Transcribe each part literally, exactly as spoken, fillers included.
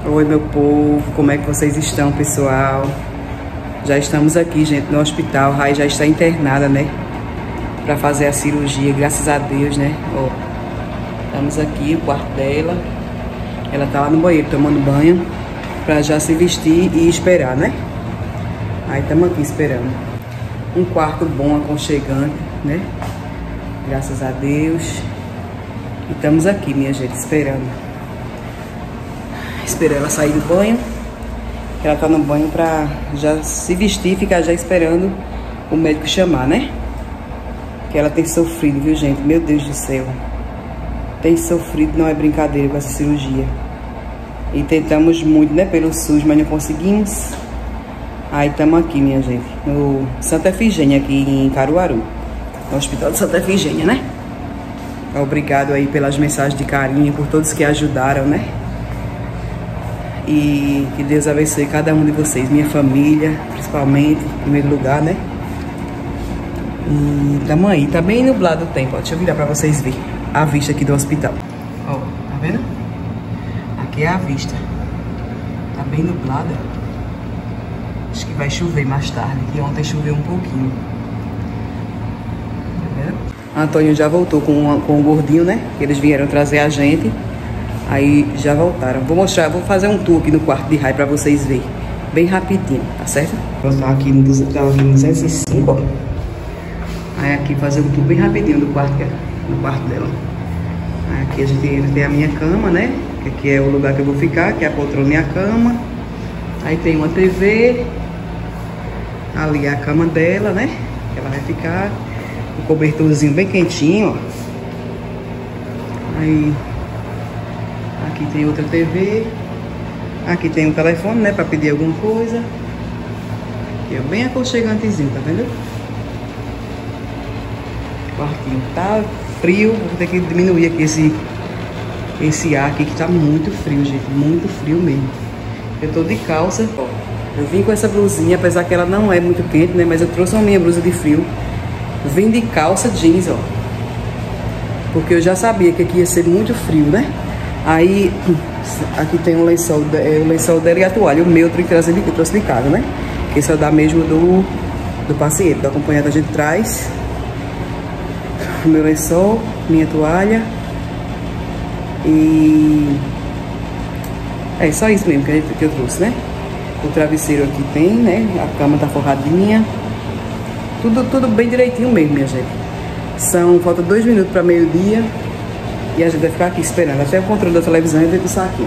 Oi, meu povo, como é que vocês estão, pessoal? Já estamos aqui, gente, no hospital. Rai já está internada, né? Pra fazer a cirurgia, graças a Deus, né? Ó, estamos aqui, o quarto dela. Ela tá lá no banheiro tomando banho pra já se vestir e esperar, né? Aí estamos aqui esperando. Um quarto bom, aconchegante, né? Graças a Deus. E estamos aqui, minha gente, esperando. Esperar ela sair do banho. Ela tá no banho pra já se vestir e ficar já esperando o médico chamar, né? Que ela tem sofrido, viu, gente? Meu Deus do céu. Tem sofrido, não é brincadeira com essa cirurgia. E tentamos muito, né, pelo SUS, mas não conseguimos. Aí estamos aqui, minha gente, no Santa Efigênia, aqui em Caruaru. No Hospital de Santa Efigênia, né? Obrigado aí pelas mensagens de carinho, por todos que ajudaram, né? E que Deus abençoe cada um de vocês, minha família, principalmente, em primeiro lugar, né? E tamo aí, tá bem nublado o tempo, ó. Deixa eu virar pra vocês verem a vista aqui do hospital. Ó, tá vendo? Aqui é a vista. Tá bem nublada. Acho que vai chover mais tarde, que ontem choveu um pouquinho. Tá vendo? Antônio já voltou com, com o gordinho, né? Eles vieram trazer a gente. Aí já voltaram. Vou mostrar, vou fazer um tour aqui no quarto de Rai pra vocês verem. Bem rapidinho, tá certo? Vou estar aqui no duzentos e cinco, ó. Aí aqui fazer um tour bem rapidinho do quarto, no quarto dela. Aí aqui a gente tem a minha cama, né? Que aqui é o lugar que eu vou ficar, que é a poltrona e a cama. Aí tem uma T V. Ali é a cama dela, né? Que ela vai ficar. O cobertorzinho bem quentinho, ó. Aí aqui tem outra T V. Aqui tem um telefone, né? Pra pedir alguma coisa. Aqui é bem aconchegantezinho, tá vendo? O quartinho tá frio. Vou ter que diminuir aqui esse, esse ar aqui que tá muito frio, gente. Muito frio mesmo. Eu tô de calça. Ó, eu vim com essa blusinha, apesar que ela não é muito quente, né? Mas eu trouxe uma minha blusa de frio. Vim de calça jeans, ó. Porque eu já sabia que aqui ia ser muito frio, né? Aí, aqui tem um lençol, é, o lençol dela e a toalha. O meu eu trouxe de, eu trouxe de casa, né? Que esse é o da mesmo do, do paciente, do acompanhante a gente traz. O meu lençol, minha toalha. E... é só isso mesmo que, a gente, que eu trouxe, né? O travesseiro aqui tem, né? A cama tá forradinha. Tudo, tudo bem direitinho mesmo, minha gente. São, falta dois minutos para meio-dia. E a gente vai ficar aqui esperando até o controle da televisão e dentro do saquinho.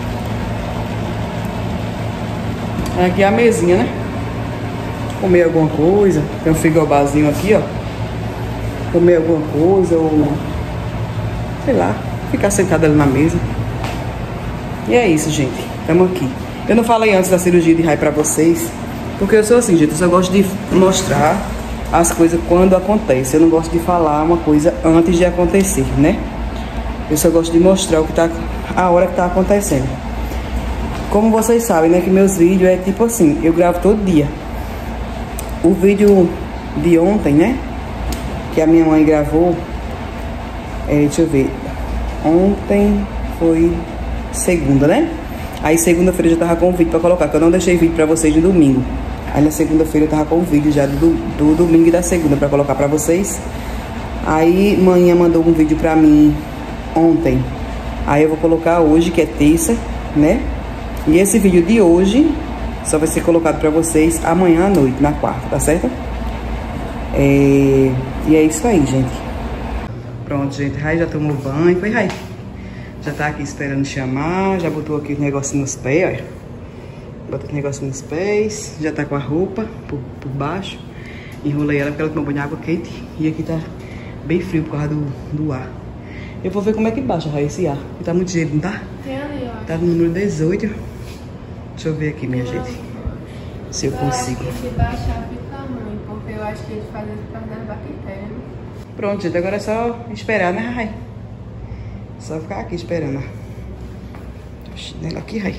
Aqui é a mesinha, né? Comer alguma coisa. Tem um frigobarzinho aqui, ó. Comer alguma coisa ou... sei lá, ficar sentado ali na mesa. E é isso, gente. Estamos aqui. Eu não falei antes da cirurgia de Rai pra vocês, porque eu sou assim, gente. Eu só gosto de mostrar as coisas quando acontecem. Eu não gosto de falar uma coisa antes de acontecer, né? Eu só gosto de mostrar o que tá, a hora que tá acontecendo. Como vocês sabem, né, que meus vídeos é tipo assim, eu gravo todo dia. O vídeo de ontem, né, que a minha mãe gravou, é, deixa eu ver, ontem foi segunda, né? Aí segunda-feira eu já tava com o vídeo pra colocar, que eu não deixei vídeo pra vocês no domingo. Aí na segunda-feira eu tava com o vídeo já do, do domingo e da segunda pra colocar pra vocês. Aí manhã mandou um vídeo pra mim ontem. Aí eu vou colocar hoje, que é terça, né? E esse vídeo de hoje só vai ser colocado pra vocês amanhã à noite, na quarta, tá certo? É... e é isso aí, gente. Pronto, gente. Rai já tomou banho. Foi, Rai? Já tá aqui esperando chamar. Já botou aqui o negocinho nos pés, olha. Botou o negocinho nos pés. Já tá com a roupa por, por baixo. Enrolei ela porque ela tomou banho de água quente. E aqui tá bem frio por causa do, do ar. Eu vou ver como é que baixa, Rai, esse ar. Tá muito gelo, não tá? Tem ali, ó. Tá no número dezoito. Deixa eu ver aqui, minha gente. Se eu consigo. Eu acho que se baixar fica ruim, porque eu acho que eles fazem isso por causa das bactérias. Pronto, gente. Agora é só esperar, né, Rai? Só ficar aqui esperando. Chinelo aqui, Rai.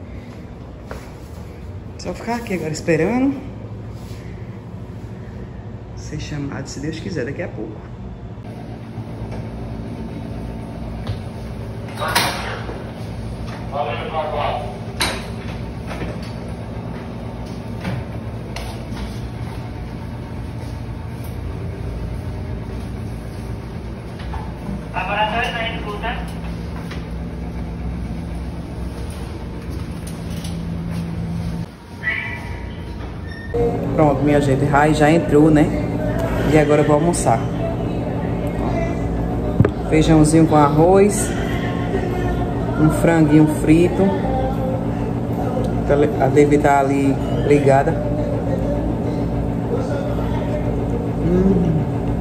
Só ficar aqui agora esperando ser chamado, se Deus quiser, daqui a pouco. Valeu, Pacote. Pronto, minha gente, Rai já entrou, né? E agora eu vou almoçar. Feijãozinho com arroz, um franguinho frito. A Devi tá ali ligada. Hum.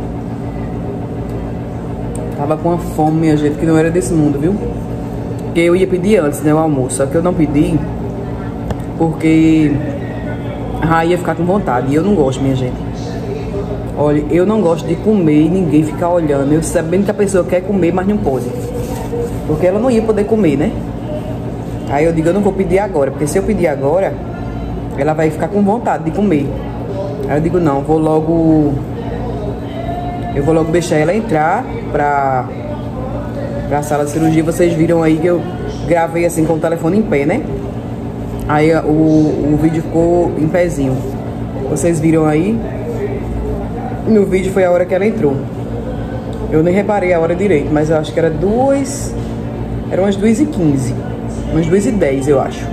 Tava com uma fome, minha gente, que não era desse mundo, viu? Porque eu ia pedir antes, né, o almoço. Só que eu não pedi porque a Rai ia ficar com vontade. E eu não gosto, minha gente. Olha, eu não gosto de comer e ninguém ficar olhando. Eu sabendo que a pessoa quer comer, mas não pode. Porque ela não ia poder comer, né? Aí eu digo, eu não vou pedir agora. Porque se eu pedir agora, ela vai ficar com vontade de comer. Aí eu digo, não, vou logo... Eu vou logo deixar ela entrar pra, pra sala de cirurgia. Vocês viram aí que eu gravei assim com o telefone em pé, né? Aí o, o vídeo ficou em pezinho. Vocês viram aí? No vídeo foi a hora que ela entrou. Eu nem reparei a hora direito, mas eu acho que era duas... Eram umas duas e quinze. Umas duas e dez, eu acho.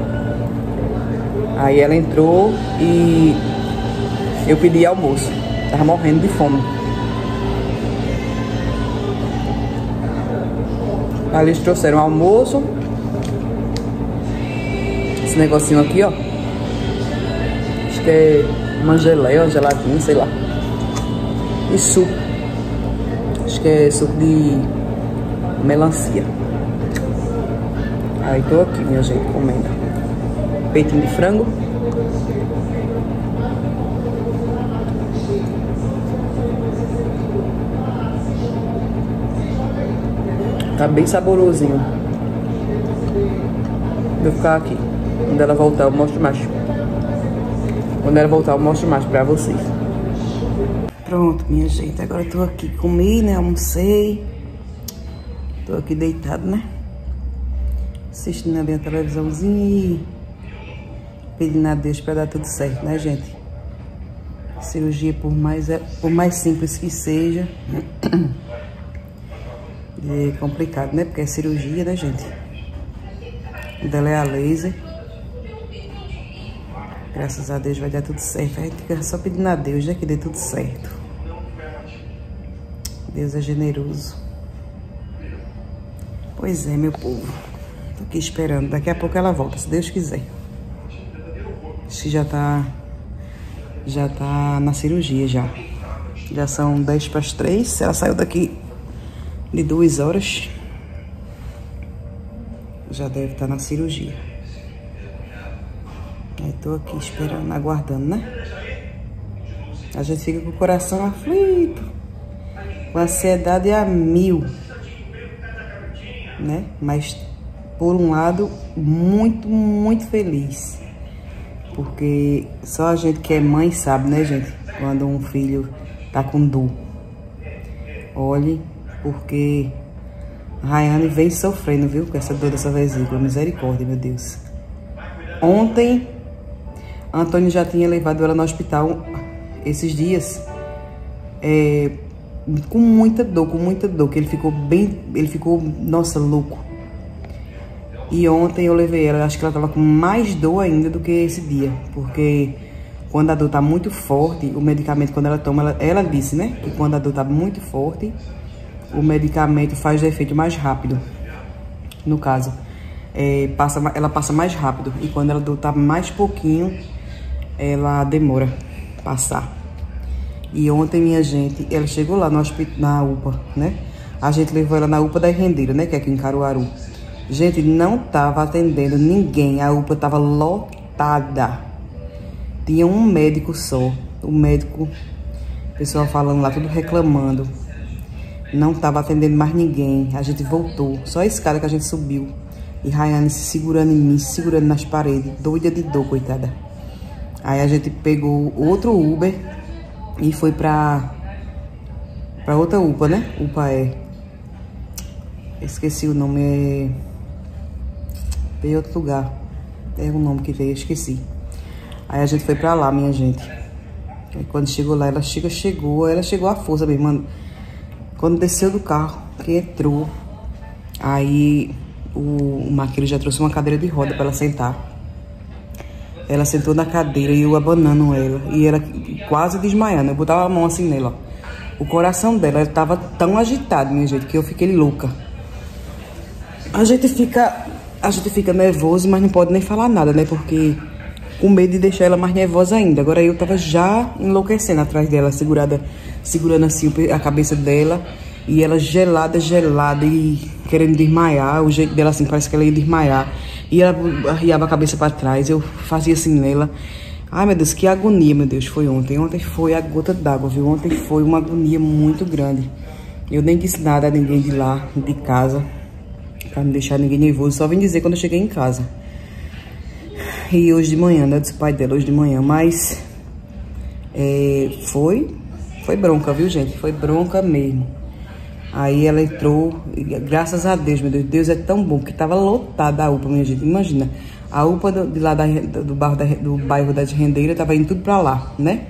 Aí ela entrou e eu pedi almoço. Tava morrendo de fome. Aí eles trouxeram almoço. Esse negocinho aqui, ó. Acho que é uma geleia, uma gelatina, sei lá. E suco. Acho que é suco de melancia. Aí tô aqui, minha gente, comendo. Peitinho de frango. Tá bem saborosinho. Vou ficar aqui. Quando ela voltar, eu mostro mais. Quando ela voltar, eu mostro mais pra vocês. Pronto, minha gente. Agora eu tô aqui, comi, né? Almocei. Tô aqui deitado, né? Assistindo ali a televisãozinha e pedindo a Deus pra dar tudo certo, né, gente? Cirurgia, por mais, por mais simples que seja, é complicado, né? Porque é cirurgia, né, gente? O dela é a laser. Graças a Deus vai dar tudo certo. A gente fica só pedindo a Deus, né, que dê tudo certo. Deus é generoso. Pois é, meu povo. Tô aqui esperando. Daqui a pouco ela volta, se Deus quiser. Acho que já tá... Já tá na cirurgia, já. Já são dez para as três. Ela saiu daqui de duas horas. Já deve estar na cirurgia. Aí tô aqui esperando, aguardando, né? A gente fica com o coração aflito. Com a ansiedade a mil. Né? Mas, por um lado, muito, muito feliz. Porque só a gente que é mãe sabe, né, gente? Quando um filho tá com dor. Olhe, porque a Rayane vem sofrendo, viu? Com essa dor dessa vesícula. Misericórdia, meu Deus. Ontem, Antônio já tinha levado ela no hospital esses dias. É, com muita dor, com muita dor. Que ele ficou bem... Ele ficou, nossa, louco. E ontem eu levei ela, acho que ela tava com mais dor ainda do que esse dia. Porque quando a dor tá muito forte, o medicamento, quando ela toma, ela, ela disse, né? Que quando a dor tá muito forte, o medicamento faz efeito mais rápido. No caso, é, passa, ela passa mais rápido. E quando a dor tá mais pouquinho, ela demora a passar. E ontem, minha gente, ela chegou lá no hospital, na U P A, né? A gente levou ela na U P A da Rendeira, né? Que é aqui em Caruaru. Gente, não tava atendendo ninguém. A U P A tava lotada. Tinha um médico só. O médico, o pessoal falando lá, tudo reclamando. Não tava atendendo mais ninguém. A gente voltou. Só a escada que a gente subiu. E Rayane se segurando em mim, se segurando nas paredes. Doida de dor, coitada. Aí a gente pegou outro Uber e foi pra, pra outra U P A, né? U P A é... Esqueci o nome, é... Veio outro lugar. É o nome que veio, esqueci. Aí a gente foi pra lá, minha gente. Aí quando chegou lá, ela chega, chegou. Ela chegou à força mesmo, mano. Quando desceu do carro, que entrou, aí o, o maqueiro já trouxe uma cadeira de roda pra ela sentar. Ela sentou na cadeira e eu abanando ela. E ela quase desmaiando. Eu botava a mão assim nela, ó. O coração dela estava tão agitado, minha gente, que eu fiquei louca. A gente fica, a gente fica nervoso, mas não pode nem falar nada, né? Porque com medo de deixar ela mais nervosa ainda. Agora eu tava já enlouquecendo atrás dela, segurada, segurando assim a cabeça dela. E ela gelada, gelada e querendo desmaiar. O jeito dela assim, parece que ela ia desmaiar. E ela arriava a cabeça para trás, eu fazia assim nela. Ai, meu Deus, que agonia, meu Deus, foi ontem. Ontem foi a gota d'água, viu? Ontem foi uma agonia muito grande. Eu nem disse nada a ninguém de lá, de casa, pra não deixar ninguém nervoso. Só vim dizer quando eu cheguei em casa. E hoje de manhã, né? Eu disse pai dela hoje de manhã. Mas é, foi, foi bronca, viu, gente? Foi bronca mesmo. Aí ela entrou, e, graças a Deus, meu Deus, Deus é tão bom, que tava lotada a U P A, minha gente. Imagina. A U P A do, de lá da, do, bairro da, do bairro das Rendeiras tava indo tudo pra lá, né?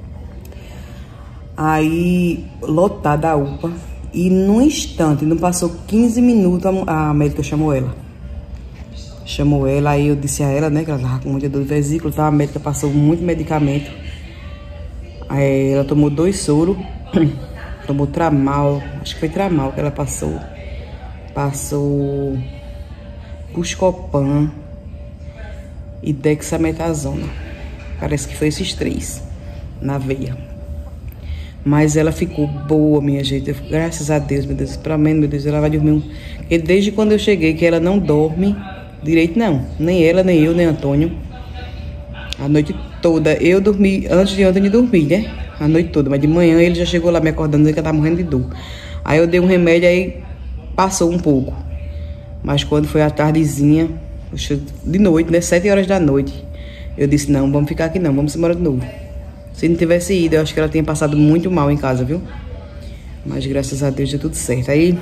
Aí, lotada a U P A. E num instante, não passou quinze minutos, a, a médica chamou ela. Chamou ela, aí eu disse a ela, né, que ela tava com muita dor de vesícula, então a médica passou muito medicamento. Aí ela tomou dois soros, tomou Tramal, acho que foi Tramal que ela passou. Passou Buscopan e dexametasona. Parece que foi esses três na veia. Mas ela ficou boa, minha gente. Eu, graças a Deus, meu Deus. Pelo menos, meu Deus, ela vai dormir um... Porque desde quando eu cheguei, que ela não dorme direito, não. Nem ela, nem eu, nem Antônio. A noite toda. Eu dormi, antes de ontem de dormir, né? A noite toda. Mas de manhã ele já chegou lá me acordando, dizendo que ela tá morrendo de dor. Aí eu dei um remédio, aí passou um pouco. Mas quando foi a tardezinha... de noite, né? Sete horas da noite. Eu disse, não, vamos ficar aqui não, vamos embora de novo. Se não tivesse ido, eu acho que ela tinha passado muito mal em casa, viu? Mas graças a Deus deu tudo certo. Aí,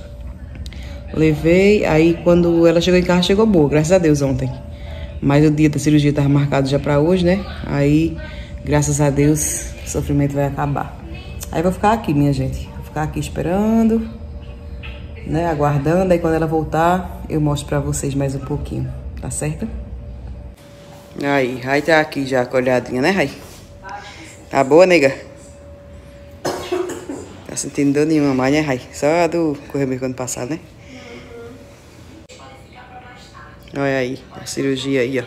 levei, aí quando ela chegou em casa, chegou boa, graças a Deus ontem. Mas o dia da cirurgia estava marcado já pra hoje, né? Aí, graças a Deus, o sofrimento vai acabar. Aí vou ficar aqui, minha gente. Vou ficar aqui esperando, né, aguardando. Aí quando ela voltar, eu mostro pra vocês mais um pouquinho, tá certo? Aí, Rai tá aqui já com a olhadinha, né, Rai? Tá boa, nega? Tá sentindo dor nenhuma mais, né, Rai? Só a do correio ano passado, né? Olha aí, a cirurgia aí, ó.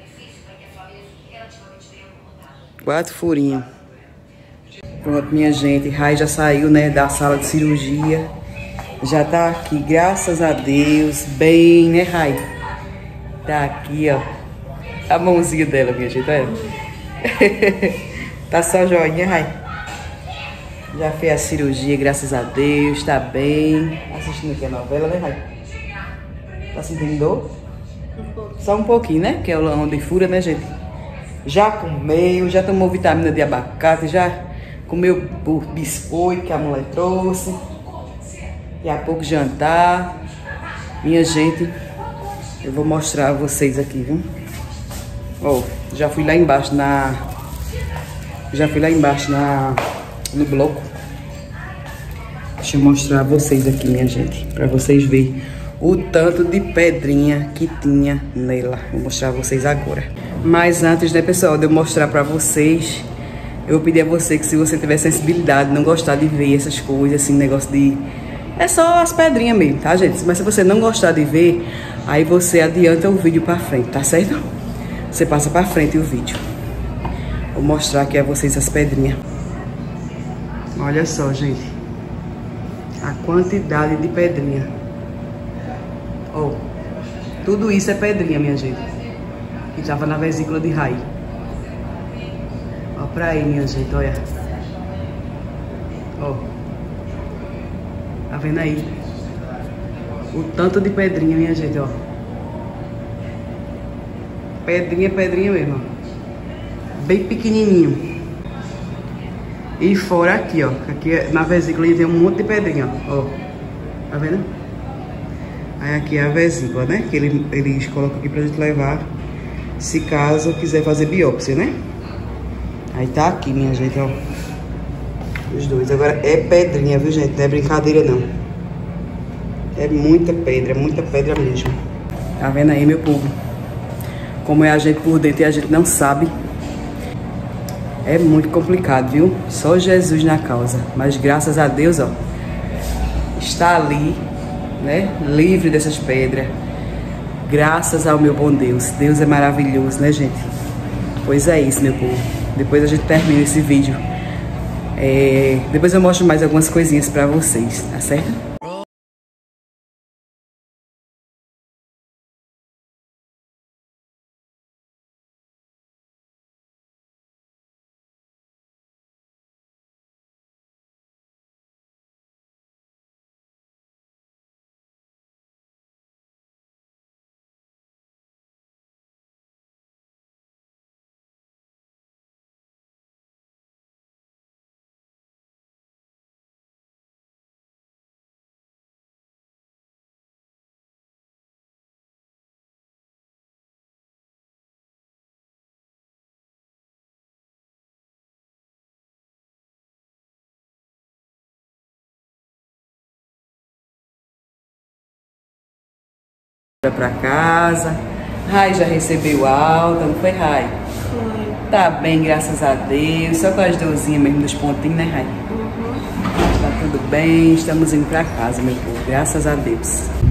Quatro furinhos. Pronto, minha gente, Rai já saiu, né, da sala de cirurgia. Já tá aqui, graças a Deus, bem, né, Rai? Tá aqui, ó. A mãozinha dela, minha gente, olha. Tá só joinha, Rai. Já fez a cirurgia, graças a Deus, tá bem. Assistindo aqui a novela, né, Rai? Tá sentindo dor? Só um pouquinho, né? Que é onde fura, né, gente? Já comeu, já tomou vitamina de abacate, já comeu biscoito que a mulher trouxe. Daqui a pouco jantar. Minha gente, eu vou mostrar a vocês aqui, viu? Ó, já fui lá embaixo na... Já fui lá embaixo na... no bloco. Deixa eu mostrar a vocês aqui, minha gente. Pra vocês verem o tanto de pedrinha que tinha nela. Vou mostrar a vocês agora. Mas antes, né, pessoal, de eu mostrar pra vocês, eu vou pedir a você que se você tiver sensibilidade, não gostar de ver essas coisas, assim, negócio de... É só as pedrinhas mesmo, tá, gente? Mas se você não gostar de ver, aí você adianta o vídeo pra frente, tá certo? Você passa pra frente o vídeo. Vou mostrar aqui a vocês as pedrinhas. Olha só, gente. A quantidade de pedrinha. Ó, tudo isso é pedrinha, minha gente. Que tava na vesícula de Rai. Ó pra aí, minha gente, olha. Ó. Tá vendo aí? O tanto de pedrinha, minha gente, ó. Pedrinha, pedrinha mesmo, ó. Bem pequenininho. E fora aqui, ó. Aqui na vesícula tem um monte de pedrinha, ó. Tá vendo? Aí aqui é a vesícula, né? Que ele, eles colocam aqui pra gente levar, se caso quiser fazer biópsia, né? Aí tá aqui, minha gente, ó. Os dois. Agora é pedrinha, viu, gente? Não é brincadeira, não. É muita pedra, é muita pedra mesmo. Tá vendo aí, meu povo? como é a gente por dentro e a gente não sabe. É muito complicado, viu? Só Jesus na causa. Mas graças a Deus, ó, está ali, né? Livre dessas pedras. Graças ao meu bom Deus. Deus é maravilhoso, né, gente? Pois é isso, meu povo. Depois a gente termina esse vídeo. É... Depois eu mostro mais algumas coisinhas pra vocês, tá certo? Pra casa. Rai já recebeu alta, não foi, Rai? Foi. Tá bem, graças a Deus. Só com as dorzinhas mesmo dos pontinhos, né, Rai? Uhum. Tá tudo bem, estamos indo pra casa, meu povo, graças a Deus.